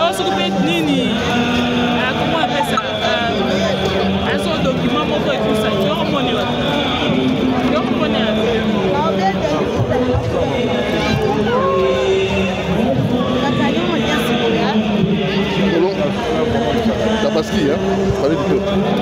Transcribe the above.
s'occuper de Nini. Comment on appelle ça? Un seul document pour et tout ça. Tu vois mon niveau. La pastille, hein? Pas du tout.